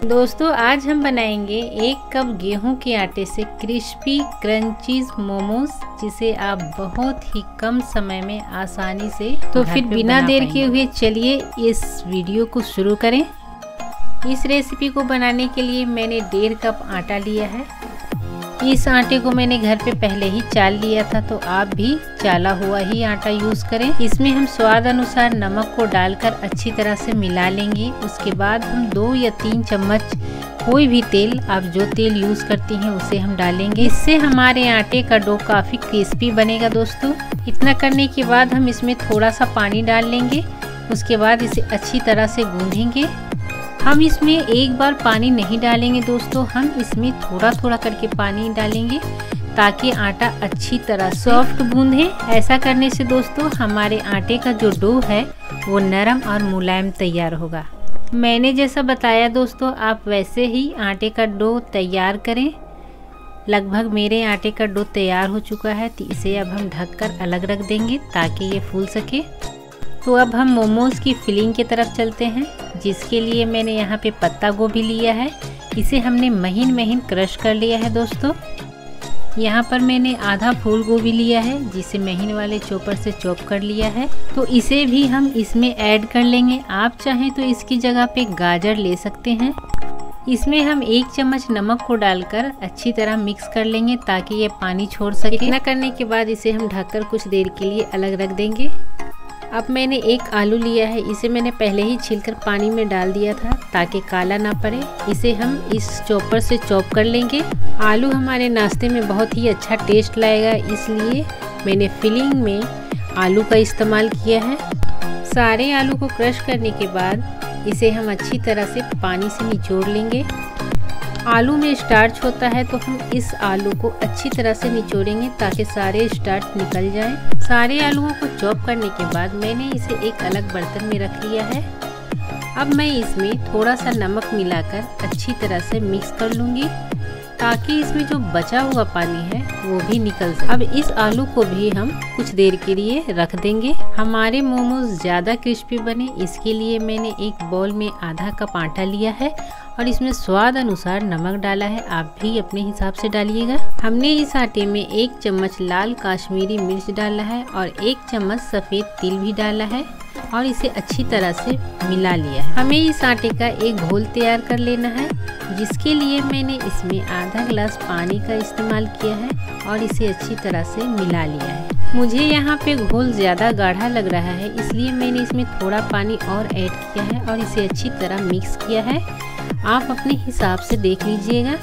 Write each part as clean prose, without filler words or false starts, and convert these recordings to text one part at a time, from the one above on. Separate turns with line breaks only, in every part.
दोस्तों आज हम बनाएंगे 1 कप गेहूं के आटे से क्रिस्पी क्रंचीज मोमोज, जिसे आप बहुत ही कम समय में आसानी से फिर बिना देर किए हुए चलिए इस वीडियो को शुरू करें। इस रेसिपी को बनाने के लिए मैंने 1.5 कप आटा लिया है। इस आटे को मैंने घर पे पहले ही चाल लिया था, तो आप भी चाला हुआ ही आटा यूज़ करें। इसमें हम स्वाद अनुसार नमक को डालकर अच्छी तरह से मिला लेंगे। उसके बाद हम 2 या 3 चम्मच कोई भी तेल, आप जो तेल यूज़ करती हैं उसे हम डालेंगे। इससे हमारे आटे का डो काफ़ी क्रिस्पी बनेगा। दोस्तों इतना करने के बाद हम इसमें थोड़ा सा पानी डाल लेंगे। उसके बाद इसे अच्छी तरह से गूंथेंगे। हम इसमें एक बार पानी नहीं डालेंगे दोस्तों, हम इसमें थोड़ा थोड़ा करके पानी डालेंगे ताकि आटा अच्छी तरह सॉफ्ट गूंधे। ऐसा करने से दोस्तों हमारे आटे का जो डो है वो नरम और मुलायम तैयार होगा। मैंने जैसा बताया दोस्तों, आप वैसे ही आटे का डो तैयार करें। लगभग मेरे आटे का डो तैयार हो चुका है, तो इसे अब हम ढककर अलग रख देंगे ताकि ये फूल सके। तो अब हम मोमोज़ की फिलिंग की तरफ चलते हैं, जिसके लिए मैंने यहाँ पे पत्ता गोभी लिया है। इसे हमने महीन महीन क्रश कर लिया है दोस्तों। यहाँ पर मैंने आधा फूल गोभी लिया है, जिसे महीन वाले चॉपर से चॉप कर लिया है। तो इसे भी हम इसमें ऐड कर लेंगे। आप चाहें तो इसकी जगह पे गाजर ले सकते हैं। इसमें हम 1 चम्मच नमक को डालकर अच्छी तरह मिक्स कर लेंगे ताकि ये पानी छोड़ सके। इतना करने के बाद इसे हम ढककर कुछ देर के लिए अलग रख देंगे। अब मैंने 1 आलू लिया है। इसे मैंने पहले ही छीलकर पानी में डाल दिया था ताकि काला ना पड़े। इसे हम इस चॉपर से चॉप कर लेंगे। आलू हमारे नाश्ते में बहुत ही अच्छा टेस्ट लाएगा, इसलिए मैंने फिलिंग में आलू का इस्तेमाल किया है। सारे आलू को क्रश करने के बाद इसे हम अच्छी तरह से पानी से निचोड़ लेंगे। आलू में स्टार्च होता है, तो हम इस आलू को अच्छी तरह से निचोड़ेंगे ताकि सारे स्टार्च निकल जाएं। सारे आलूओं को चॉप करने के बाद मैंने इसे एक अलग बर्तन में रख लिया है। अब मैं इसमें थोड़ा सा नमक मिलाकर अच्छी तरह से मिक्स कर लूँगी ताकि इसमें जो बचा हुआ पानी है वो भी निकल जाए। अब इस आलू को भी हम कुछ देर के लिए रख देंगे। हमारे मोमोज ज़्यादा क्रिस्पी बने, इसके लिए मैंने एक बाउल में आधा कप आटा लिया है और इसमें स्वाद अनुसार नमक डाला है। आप भी अपने हिसाब से डालिएगा। हमने इस आटे में 1 चम्मच लाल काश्मीरी मिर्च डाला है और 1 चम्मच सफ़ेद तिल भी डाला है और इसे अच्छी तरह से मिला लिया है। हमें इस आटे का एक घोल तैयार कर लेना है, जिसके लिए मैंने इसमें आधा गिलास पानी का इस्तेमाल किया है और इसे अच्छी तरह से मिला लिया है। मुझे यहाँ पे घोल ज़्यादा गाढ़ा लग रहा है, इसलिए मैंने इसमें थोड़ा पानी और ऐड किया है और इसे अच्छी तरह मिक्स किया है। आप अपने हिसाब से देख लीजिएगा।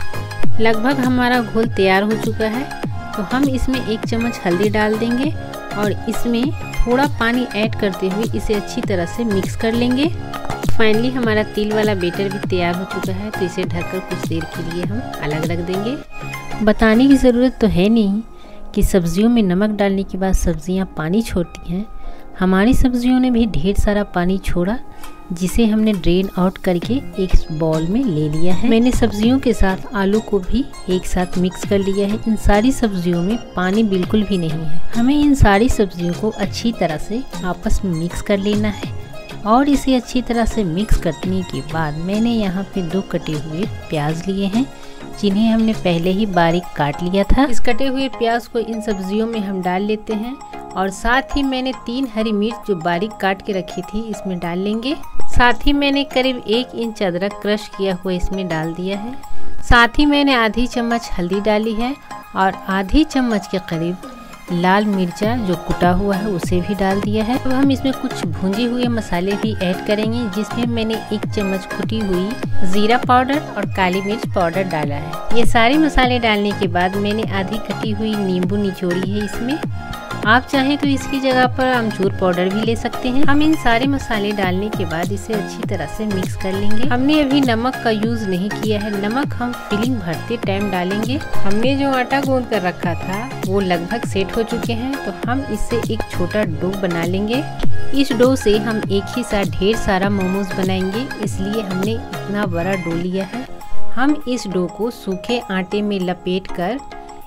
लगभग हमारा घोल तैयार हो चुका है, तो हम इसमें 1 चम्मच हल्दी डाल देंगे और इसमें थोड़ा पानी ऐड करते हुए इसे अच्छी तरह से मिक्स कर लेंगे। फाइनली हमारा तिल वाला बैटर भी तैयार हो चुका है, तो इसे ढककर कुछ देर के लिए हम अलग रख देंगे। बताने की ज़रूरत तो है नहीं कि सब्जियों में नमक डालने के बाद सब्जियां पानी छोड़ती हैं। हमारी सब्जियों ने भी ढेर सारा पानी छोड़ा, जिसे हमने ड्रेन आउट करके एक बाउल में ले लिया है। मैंने सब्जियों के साथ आलू को भी एक साथ मिक्स कर लिया है। इन सारी सब्जियों में पानी बिल्कुल भी नहीं है। हमें इन सारी सब्जियों को अच्छी तरह से आपस में मिक्स कर लेना है और इसे अच्छी तरह से मिक्स करने के बाद मैंने यहाँ पे 2 कटे हुए प्याज लिए हैं, जिन्हें हमने पहले ही बारीक काट लिया था। इस कटे हुए प्याज को इन सब्जियों में हम डाल लेते हैं और साथ ही मैंने 3 हरी मिर्च जो बारीक काट के रखी थी इसमें डाल लेंगे। साथ ही मैंने करीब 1 इंच अदरक क्रश किया हुआ इसमें डाल दिया है। साथ ही मैंने आधी चम्मच हल्दी डाली है और आधी चम्मच के करीब लाल मिर्चा जो कुटा हुआ है उसे भी डाल दिया है। अब हम इसमें कुछ भुंजे हुए मसाले भी ऐड करेंगे, जिसमें मैंने 1 चम्मच कुटी हुई जीरा पाउडर और काली मिर्च पाउडर डाला है। ये सारे मसाले डालने के बाद मैंने आधी कटी हुई नींबू निचोड़ी है इसमें। आप चाहें तो इसकी जगह पर अमचूर पाउडर भी ले सकते हैं। हम इन सारे मसाले डालने के बाद इसे अच्छी तरह से मिक्स कर लेंगे। हमने अभी नमक का यूज नहीं किया है, नमक हम फिलिंग भरते टाइम डालेंगे। हमने जो आटा गूंद कर रखा था वो लगभग सेट हो चुके हैं, तो हम इससे एक छोटा डो बना लेंगे। इस डो से हम एक ही साथ ढेर सारा मोमोज बनाएंगे, इसलिए हमने इतना बड़ा डो लिया है। हम इस डो को सूखे आटे में लपेट कर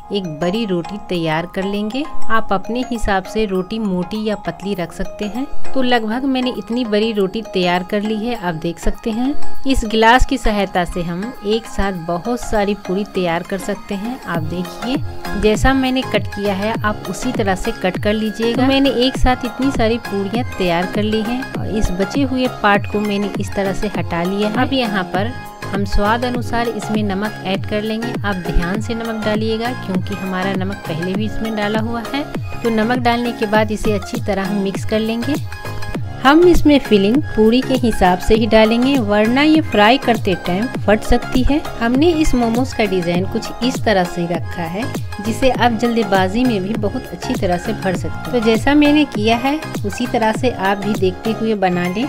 एक बड़ी रोटी तैयार कर लेंगे। आप अपने हिसाब से रोटी मोटी या पतली रख सकते हैं। तो लगभग मैंने इतनी बड़ी रोटी तैयार कर ली है, आप देख सकते हैं। इस गिलास की सहायता से हम एक साथ बहुत सारी पूरी तैयार कर सकते हैं। आप देखिए जैसा मैंने कट किया है आप उसी तरह से कट कर लीजिएगा। तो मैंने एक साथ इतनी सारी पूरियाँ तैयार कर ली हैं और इस बचे हुए पार्ट को मैंने इस तरह से हटा लिया है। अब यहाँ पर हम स्वाद अनुसार इसमें नमक ऐड कर लेंगे। आप ध्यान से नमक डालिएगा क्योंकि हमारा नमक पहले भी इसमें डाला हुआ है। तो नमक डालने के बाद इसे अच्छी तरह हम मिक्स कर लेंगे। हम इसमें फिलिंग पूरी के हिसाब से ही डालेंगे वरना ये फ्राई करते टाइम फट सकती है। हमने इस मोमोज का डिज़ाइन कुछ इस तरह से रखा है जिसे आप जल्दबाजी में भी बहुत अच्छी तरह से भर सकते हैं। तो जैसा मैंने किया है उसी तरह से आप भी देखते हुए बना लें।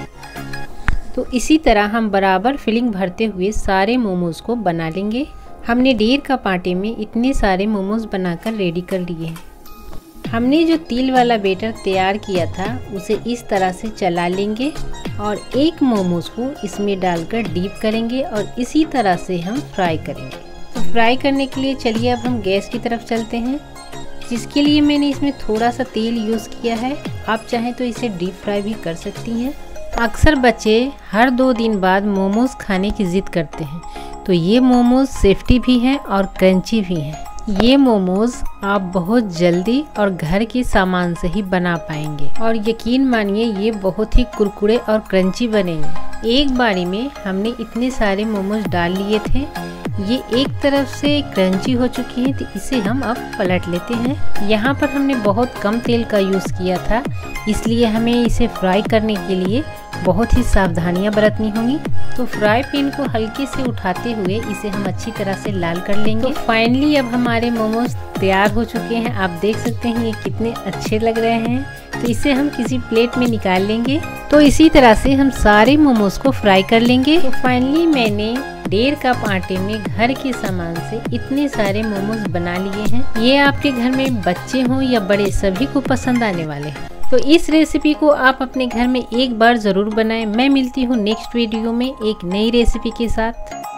तो इसी तरह हम बराबर फिलिंग भरते हुए सारे मोमोज को बना लेंगे। हमने 1.5 कप आटे में इतने सारे मोमोज बनाकर रेडी कर लिए हैं। हमने जो तिल वाला बैटर तैयार किया था उसे इस तरह से चला लेंगे और एक मोमोज को इसमें डालकर डीप करेंगे और इसी तरह से हम फ्राई करेंगे। तो फ्राई करने के लिए चलिए अब हम गैस की तरफ चलते हैं, जिसके लिए मैंने इसमें थोड़ा सा तेल यूज़ किया है। आप चाहें तो इसे डीप फ्राई भी कर सकती हैं। अक्सर बच्चे हर 2 दिन बाद मोमोज खाने की ज़िद करते हैं, तो ये मोमोज सेफ्टी भी हैं और क्रंची भी हैं। ये मोमोज आप बहुत जल्दी और घर के सामान से ही बना पाएंगे और यकीन मानिए ये बहुत ही कुरकुरे और क्रंची बनेंगे। एक बारी में हमने इतने सारे मोमोज डाल लिए थे, ये एक तरफ से क्रंची हो चुकी है, तो इसे हम अब पलट लेते हैं। यहाँ पर हमने बहुत कम तेल का यूज़ किया था, इसलिए हमें इसे फ्राई करने के लिए बहुत ही सावधानियां बरतनी होंगी। तो फ्राई पैन को हल्के से उठाते हुए इसे हम अच्छी तरह से लाल कर लेंगे। तो फाइनली अब हमारे मोमोज तैयार हो चुके हैं। आप देख सकते हैं ये कितने अच्छे लग रहे हैं। तो इसे हम किसी प्लेट में निकाल लेंगे। तो इसी तरह से हम सारे मोमोज को फ्राई कर लेंगे। तो फाइनली मैंने 1.5 कप आटे में घर के सामान से इतने सारे मोमोज बना लिए हैं। ये आपके घर में बच्चे हों या बड़े सभी को पसंद आने वाले हैं। तो इस रेसिपी को आप अपने घर में एक बार ज़रूर बनाएं। मैं मिलती हूँ नेक्स्ट वीडियो में एक नई रेसिपी के साथ।